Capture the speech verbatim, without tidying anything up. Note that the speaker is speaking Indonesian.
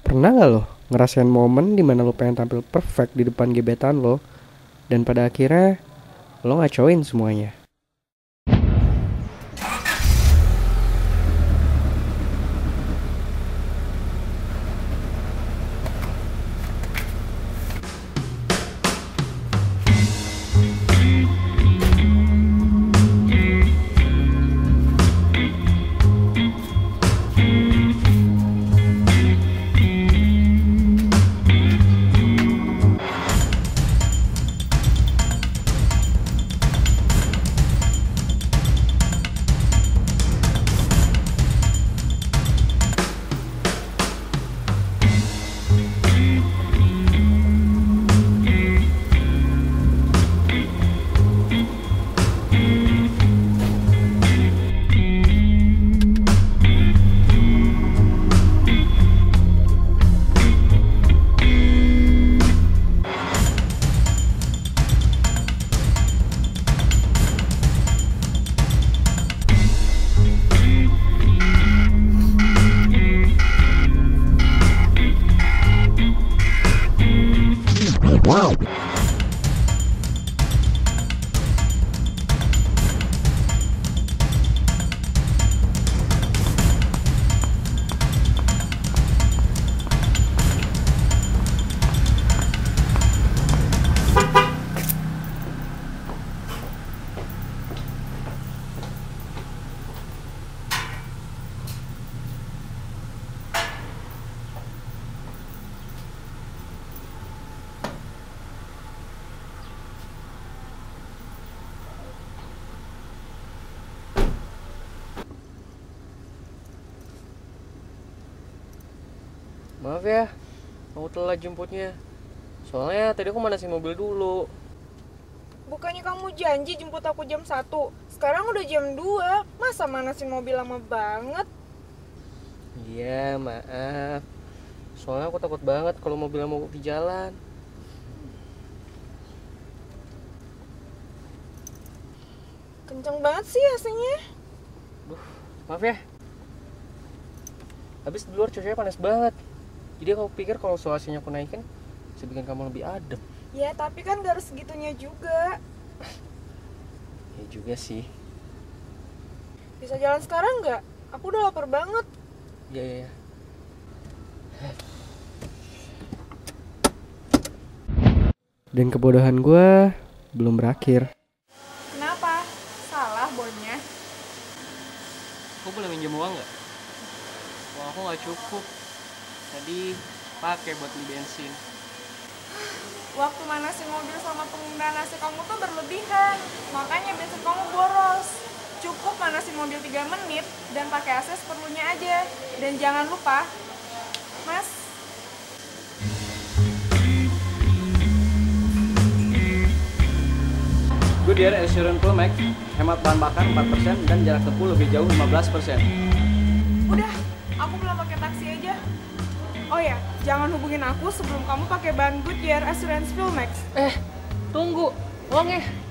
Pernah gak lo ngerasain momen dimana lo pengen tampil perfect di depan gebetan lo, dan pada akhirnya lo ngacoin semuanya? Wow. Maaf ya, aku telat jemputnya. Soalnya tadi aku manasin mobil dulu. Bukannya kamu janji jemput aku jam satu, sekarang udah jam dua. Masa manasin mobil lama banget? Iya, maaf. Soalnya aku takut banget kalau mobilnya mau di jalan. Kenceng banget sih A C-nya. Duh, maaf ya. Habis di luar cuacanya panas banget. Jadi aku pikir kalau suasananya aku naikin bisa bikin kamu lebih adem. Ya tapi kan gak harus segitunya juga. Ya juga sih. Bisa jalan sekarang nggak? Aku udah lapar banget. Iya, iya, iya. Dan kebodohan gue belum berakhir. Kenapa? Salah bornya? Aku boleh minjem uang nggak? Uang aku nggak cukup. Tadi pakai buat beli bensin. Waktu manasin mobil sama penggunaan A C kamu tuh berlebihan. Makanya bensin kamu boros. Cukup manasin mobil tiga menit dan pakai A C seperlunya aja. Dan jangan lupa, Mas, Goodyear Assurance Full Max, hemat bahan bakar empat persen dan jarak tempuh lebih jauh lima belas persen. udah, aku belum pakai taksi aja. Oh ya, jangan hubungin aku sebelum kamu pakai ban Goodyear Assurance Full Max. Eh, tunggu. Uangnya.